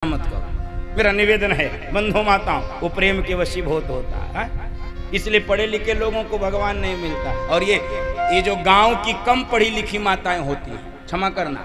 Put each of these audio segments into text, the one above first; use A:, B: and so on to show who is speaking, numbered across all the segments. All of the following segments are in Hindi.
A: मत करो। मेरा निवेदन है बंधु माताओं, वो प्रेम के वशीभूत होता है, इसलिए पढ़े लिखे लोगों को भगवान नहीं मिलता। और ये जो गांव की कम पढ़ी लिखी माताएं होती हैं, क्षमा करना,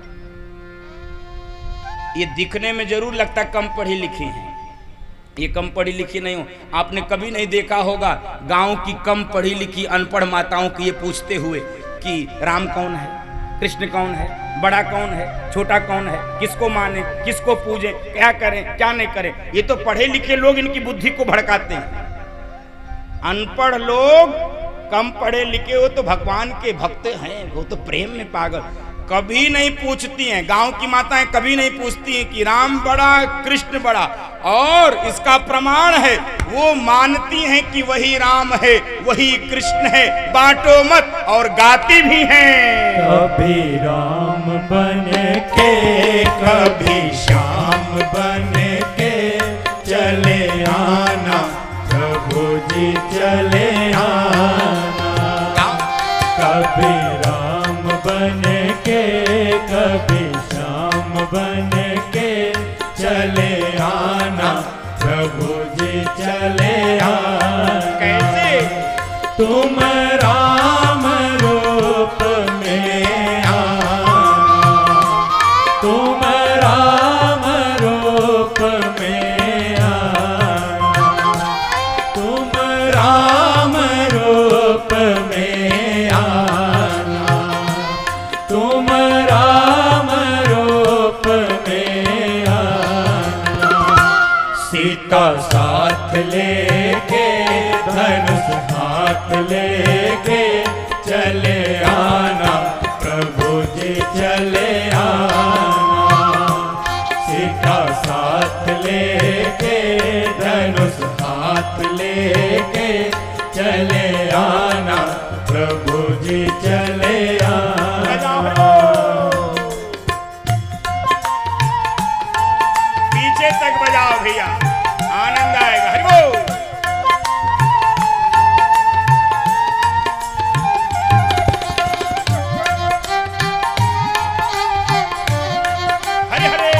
A: ये दिखने में जरूर लगता कम पढ़ी लिखी हैं, ये कम पढ़ी लिखी नहीं हो। आपने कभी नहीं देखा होगा गांव की कम पढ़ी लिखी अनपढ़ माताओं की ये पूछते हुए कि राम कौन है, कृष्ण कौन है, बड़ा कौन है, छोटा कौन है, किसको माने, किसको पूजे, क्या करें क्या नहीं करें। ये तो पढ़े लिखे लोग इनकी बुद्धि को भड़काते हैं। अनपढ़ लोग, कम पढ़े लिखे, वो तो भगवान के भक्त हैं, वो तो प्रेम में पागल, कभी नहीं पूछती हैं। गांव की माताएं कभी नहीं पूछती हैं कि राम बड़ा कृष्ण बड़ा। और इसका प्रमाण है, वो मानती हैं कि वही राम है, वही कृष्ण है, बांटो मत, और गाती भी हैं।
B: कभी राम बन के कभी श्याम बन के चले आना, प्रभु जी चले आना। कभी राम बन के कभी श्याम बन के चले आना, प्रभु जी चले आना।
A: कैसे?
B: तुम राम रूप में आना, तुम राम रूप में आना, तुम राम रूप में आना, तुम राम रूप में आना। सीता साथ लेके धनुष हाथ लेके चले आना, प्रभु जी चले आना। सीता साथ लेके धनुष हाथ लेके चले आना, प्रभु जी चले आना।
A: पीछे तक बजाओ भैया, आनंद आएगा। हरि बोल। हरे हरे।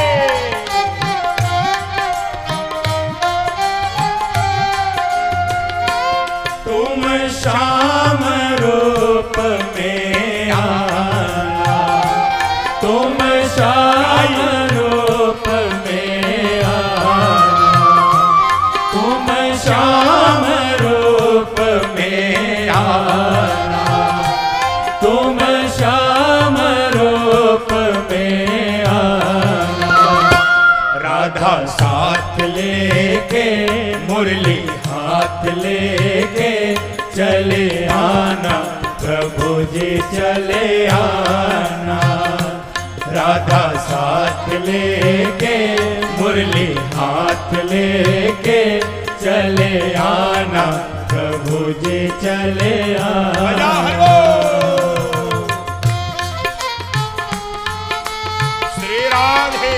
B: तुम श्याम रूप में आना, तुम श्याम रूप में आना, तुम श्याम रूप में आना, तुम श्याम रूप में आना। राधा साथ लेके मुरली हाथ लेके चले आना, प्रभु जी चले आना। राधा साथ लेके मुरली हाथ लेके चले आना, प्रभु जी चले आना।
A: श्री राधे।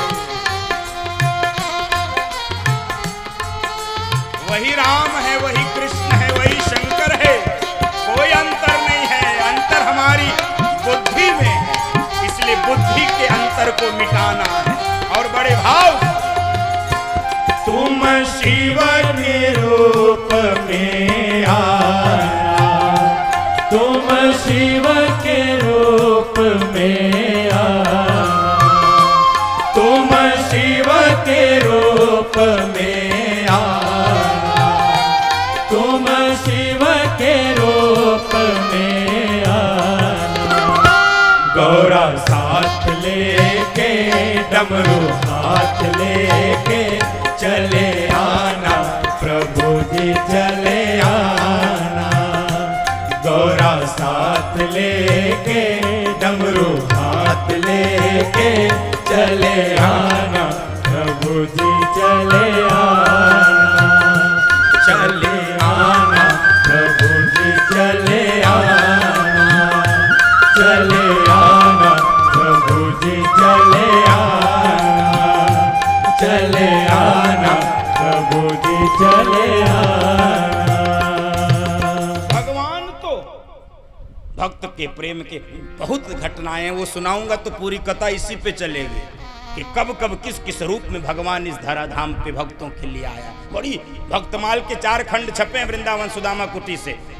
A: वही राम है, वही कृष्ण है, वही शंकर है, कोई अंतर नहीं है। अंतर हमारी बुद्धि में है, इसलिए बुद्धि के अंतर को मिटाना है। और बड़े भाव,
B: तुम शिव के रूप में आना, तुम शिव के रूप में आना, तुम शिव के रूप में आना, तुम शिव के रूप में आना। गौरा साथ लेके डमरू हाथ लेके चले आना, प्रभु जी चले आना। गौरा साथ लेके डमरू हाथ लेके चले आना, प्रभु जी चले आना। चले आना, प्रभु जी चले आना, चले आना, प्रभु जी चले आना, चले आना, प्रभु जी चले आना।
A: भगवान तो भक्त के प्रेम के बहुत घटनाएं, वो सुनाऊंगा तो पूरी कथा इसी पे चलेगी। कि कब कब किस किस रूप में भगवान इस धराधाम पे भक्तों के लिए आया। बड़ी भक्तमाल के 4 खंड छपे हैं वृंदावन सुदामा कुटी से।